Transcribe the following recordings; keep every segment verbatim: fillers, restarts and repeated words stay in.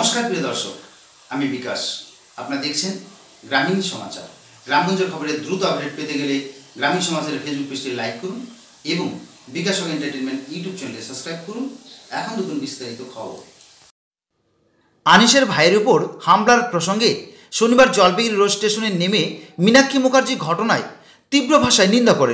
नमस्कार प्रिय दर्शक, आमी विकास। आपनारा देखছেন গ্রামীণ সমাচার। গ্রামগঞ্জের খবরের দ্রুত আপডেট পেতে গেলে গ্রামীণ সমাচারের ফেসবুক পেজটি লাইক করুন এবং বিকাশক এন্টারটেইনমেন্ট ইউটিউব চ্যানেলটি সাবস্ক্রাইব করুন। এখন দেখুন বিস্তারিত খবর। আনিসের ভাইয়ের উপর হামলার প্রসঙ্গে শনিবার জলপাইগুড়ি রোড স্টেশনে নেমে মীনাক্ষী মুখার্জি ঘটনায় তীব্র ভাষায় নিন্দা করেন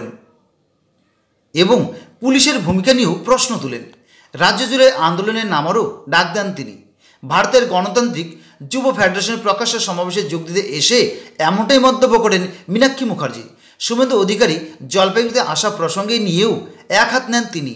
এবং পুলিশের ভূমিকা নিয়েও প্রশ্ন তোলেন। রাজ্য জুড়ে আন্দোলনের নামারও ডাক দেন তিনি। ভারতের গণতান্ত্রিক যুব ফেডারেশনের প্রকাশ্য সমাবেশে যোগ দিতে এসে এমনটাই মন্তব্য করেন মীনাক্ষী মুখার্জি। শুভেন্দু অধিকারী জলপাইগুড়িতে আসা প্রসঙ্গে নিয়েও এক হাত নেন তিনি।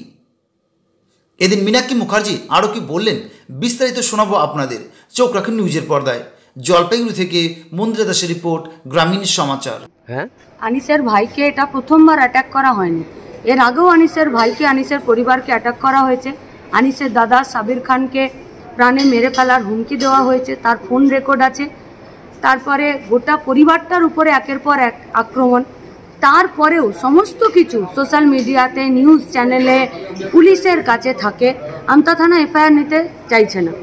এদিন মীনাক্ষী মুখার্জি আরও কি বললেন বিস্তারিত শোনাবো আপনাদের। চোখ রাখেন নিউজের পর্দায়। জলপাইগুড়ি থেকে মন্দিরা দাসের রিপোর্ট, গ্রামীণ সমাচার। হ্যাঁ, আনিসের ভাইকে এটা প্রথমবার অ্যাটাক করা হয়নি। এর আগেও আনিসের ভাইকে, আনিসের পরিবারকে অ্যাটাক করা হয়েছে। আনিসের দাদা সাবির খানকে প্রাণে মেরে ফেলার হুমকি দেওয়া হয়েছে, তার ফোন রেকর্ড আছে। তারপরে গোটা পরিবারটার উপরে একের পর এক আক্রমণ। তারপরেও সমস্ত কিছু সোশ্যাল মিডিয়াতে, নিউজ চ্যানেলে, পুলিশের কাছে থাকে। আমতা থানা এফআইআর নিতে চাইছে না,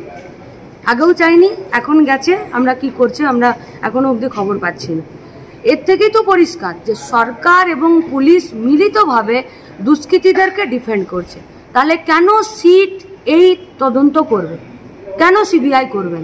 আগেও চাইনি, এখন গেছে। আমরা কি করছি আমরা এখনো অবধি খবর পাচ্ছি না। এর থেকেই তো পরিষ্কার যে সরকার এবং পুলিশ মিলিতভাবে দুষ্কৃতীদেরকে ডিফেন্ড করছে। তাহলে কেন সিট এই তদন্ত করবে, কেন সিবিআই করবেন?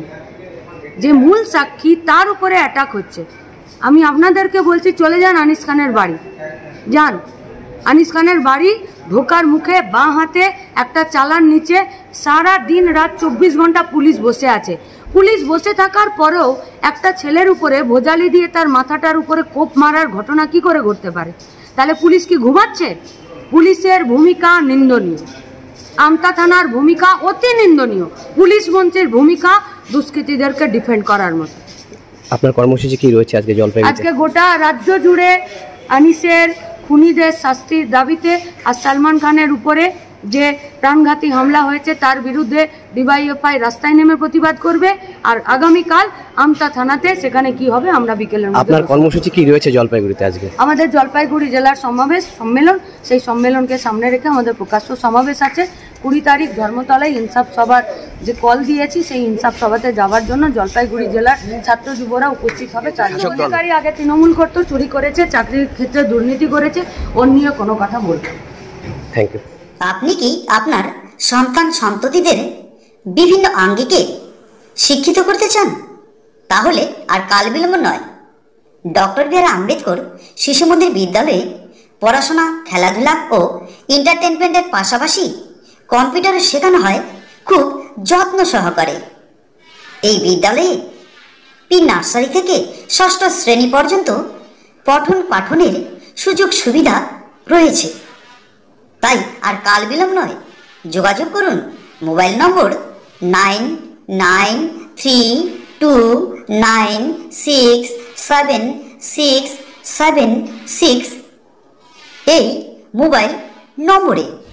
যে মূল সাক্ষী তার উপরে অ্যাটাক হচ্ছে। আমি আপনাদেরকে বলছি, চলে যান আনিস খানের বাড়ি, যান আনিস খানের বাড়ি। ঢোকার মুখে বাঁ হাতে একটা চালার নিচে সারা দিন রাত চব্বিশ ঘন্টা পুলিশ বসে আছে। পুলিশ বসে থাকার পরেও একটা ছেলের উপরে ভোজালি দিয়ে তার মাথাটার উপরে কোপ মারার ঘটনা কি করে ঘটতে পারে? তাহলে পুলিশ কি ঘুমাচ্ছে? পুলিশের ভূমিকা নিন্দনীয়, আমতা থানার ভূমিকা অতি নিন্দনীয়, পুলিশ মন্ত্রীর ভূমিকা দুষ্কৃতীদেরকে ডিফেন্ড করার মতো। আপনার কর্মসূচি কি রয়েছে আজকে জলপাইগুড়িতে? আজকে গোটা রাজ্য জুড়ে আনিসের খুনিদের শাস্তির দাবিতে আর সালমান খানের উপরে যে প্রাণঘাতী হামলা হয়েছে তার বিরুদ্ধে ডিওয়াইএফআই রাস্তায় নেমে প্রতিবাদ করবে। আর আগামীকাল আমতা থানাতে সেখানে কি হবে আমরা বিকেলের মধ্যে। আপনার কর্মসূচি কি রয়েছে জলপাইগুড়িতে আজকে? আমাদের জলপাইগুড়ি জেলার সমাবেশ সম্মেলন, সেই সম্মেলনকে সামনে রেখে আমাদের প্রকাশ্য সমাবেশ আছে। কুড়ি তারিখ ধর্মতলায় ইনসাফ সভার যে কল দিয়েছি, সেই ইনসাফ সভাতে যাওয়ার জন্য জলপাইগুড়ি জেলার ছাত্র যুবরা উপস্থিত হবে। অধিকারী আগে তৃণমূল করতো, চুরি করেছে, চাকরির ক্ষেত্রে দুর্নীতি করেছে, ওর নিয়ে কোনো কথা বলবো। Thank you. আপনি কি আপনার সন্তান সন্ততিদের বিভিন্ন আঙ্গিকে শিক্ষিত করতে চান? তাহলে আর কাল বিলম্ব নয়, ডক্টর বি আর আম্বেদকর শিশু মন্দির বিদ্যালয়ে পড়াশোনা, খেলাধুলা ও এন্টারটেনমেন্টের পাশাপাশি কম্পিউটারও শেখানো হয় খুব যত্ন সহকারে। এই বিদ্যালয়ে প্রি নার্সারি থেকে ষষ্ঠ শ্রেণী পর্যন্ত পঠন পাঠনের সুযোগ সুবিধা রয়েছে। তাই আর কাল বিলম্ব নয়, যোগাযোগ করুন mobile number nine nine three two nine six seven six seven six এই মোবাইল নম্বরে।